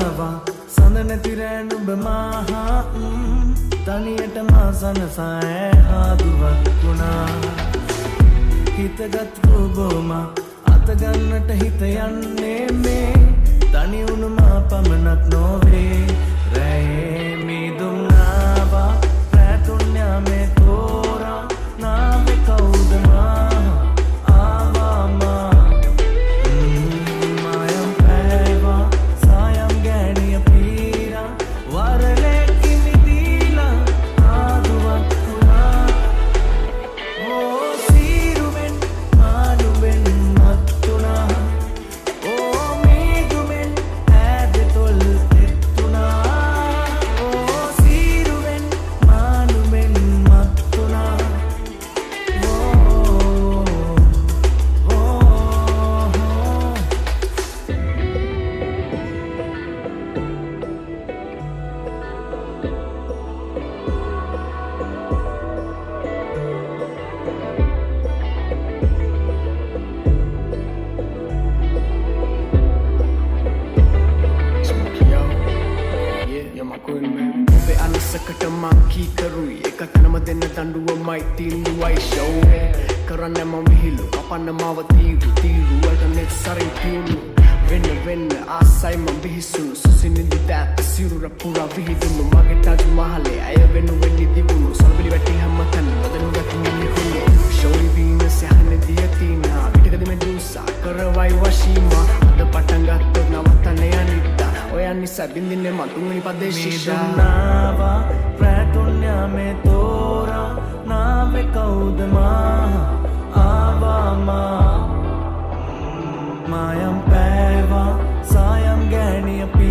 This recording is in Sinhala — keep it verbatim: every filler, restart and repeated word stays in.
නාවා සඳ නැති රෑ නුඹ මාහා තනියට මා සනසෑ ආදුවක් වුණා හිතගත් රූබෝම අතගන්නට හිත යන්නේ මේ තනි වුණු මා පමණක් නොවේ රැයේ මිදුම් නාවා රැතුන් යාමේ තෝරා නාමේ කවුද මා ආවා මා මායම් පෑවා සායම් ගෑණිය පීරා වරලේ කිමිදීලා ආදුවක් වුණා ඕ සීරුවෙන් මාළුවෙන් මත්තුණා ඕ මේදුමෙන් ඈදතොල් එත්තුණා ඕ සීරුවෙන් මාළුවෙන් මත්තුණා ඕ ඕ ඔබේ අනසකට මං කීකරුයි එක තැනම දෙන්න දඬුවමයි තීන්දුවයි ෂෝ් කරන්න මම විහිළු කපන්න මාව තීරු තීරු වලට නෙත් සරින් පියුණු වෙන්න වෙන්න ආසයි මම බිහිසුණු සුසිනිදි දැත් සිරුර පුරා විහිදුණු මගේ තාජ් මහලේ අය වෙනුවෙන් නිදිවුණු සල්බිලි වැටි හැම තැන බදනු ගතින් නිහුණු ෂෝයි වීනස් යහනේ දියතිනා පිටකද මෙදුසා කරවයි වශීමා අද පටන් ගත්තොත් නවත්තන්නේ අනිත්තා ඔයන් නිසා බින්දින්නේ මං තුන්වෙනි පදේ ශිෂ්‍යා නාවා රැතුන් යාමේ තෝරා නාමේ කවුද මා ආවා මා මායම් පෑවා සායම් ගෑණිය